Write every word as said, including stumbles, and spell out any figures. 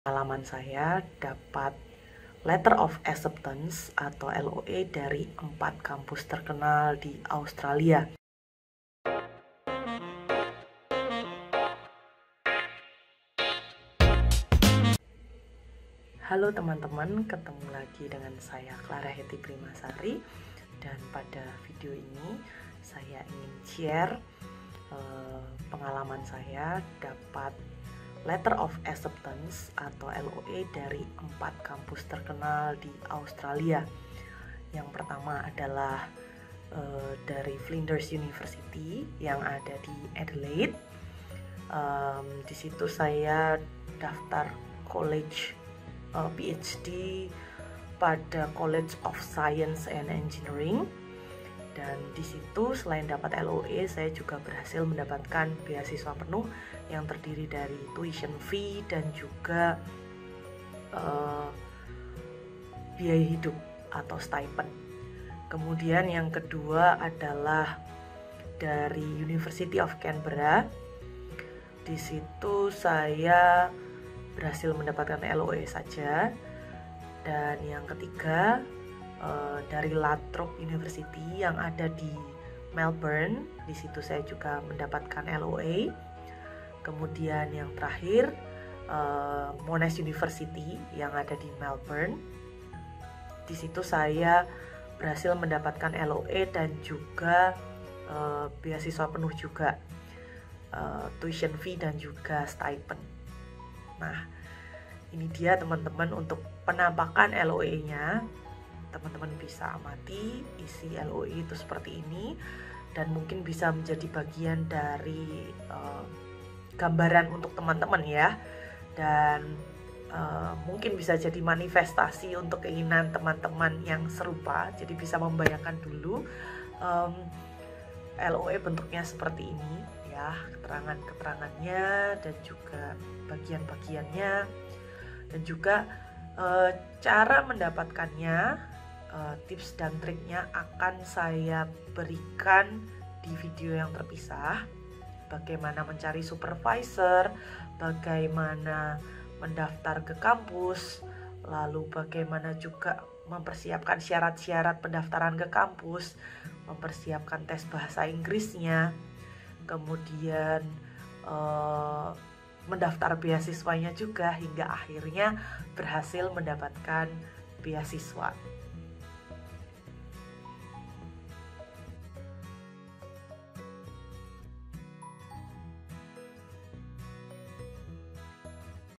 Pengalaman saya dapat Letter of Acceptance atau L O A dari empat kampus terkenal di Australia. Halo teman-teman, ketemu lagi dengan saya Clara Heti Primasari, dan pada video ini saya ingin share uh, pengalaman saya dapat Letter of Acceptance atau L O A dari empat kampus terkenal di Australia. Yang pertama adalah uh, dari Flinders University yang ada di Adelaide. Um, di situ saya daftar college uh, P H D pada College of Science and Engineering. Dan di situ selain dapat L O A, saya juga berhasil mendapatkan beasiswa penuh yang terdiri dari tuition fee dan juga uh, biaya hidup atau stipend. Kemudian yang kedua adalah dari University of Canberra. Di situ saya berhasil mendapatkan L O A saja. Dan yang ketiga Uh, dari La Trobe University yang ada di Melbourne. Di situ saya juga mendapatkan L O A. Kemudian yang terakhir uh, Monash University yang ada di Melbourne. Di situ saya berhasil mendapatkan L O A dan juga uh, beasiswa penuh juga, uh, tuition fee dan juga stipend. Nah, ini dia teman-teman untuk penampakan L O A-nya. Teman-teman bisa amati isi L O A itu seperti ini, dan mungkin bisa menjadi bagian dari uh, gambaran untuk teman-teman ya, dan uh, mungkin bisa jadi manifestasi untuk keinginan teman-teman yang serupa. Jadi bisa membayangkan dulu um, L O A bentuknya seperti ini ya, keterangan-keterangannya dan juga bagian-bagiannya, dan juga uh, cara mendapatkannya. Uh, tips dan triknya akan saya berikan di video yang terpisah. Bagaimana mencari supervisor, bagaimana mendaftar ke kampus, lalu bagaimana juga mempersiapkan syarat-syarat pendaftaran ke kampus, mempersiapkan tes bahasa Inggrisnya, kemudian uh, mendaftar beasiswanya juga, hingga akhirnya berhasil mendapatkan beasiswa.